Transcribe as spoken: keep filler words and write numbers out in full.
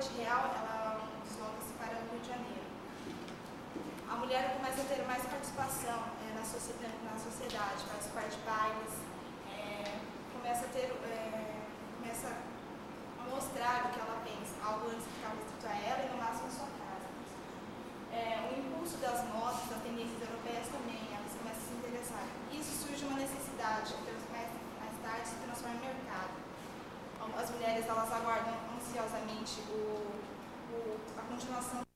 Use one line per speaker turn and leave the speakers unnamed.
Porto Real, ela desloca-se para o Rio de Janeiro. A mulher começa a ter mais participação é, na, sociedade, na sociedade, participar de bailes, é, começa a ter, é, começa a mostrar o que ela pensa, algo antes ficava restrito a ela e no máximo a sua casa. É, o impulso das modas, das tendências europeias também, elas começam a se interessar. Isso surge uma necessidade, que mais, mais tarde se transforma em mercado. As mulheres elas aguardam ansiosamente o, o, a continuação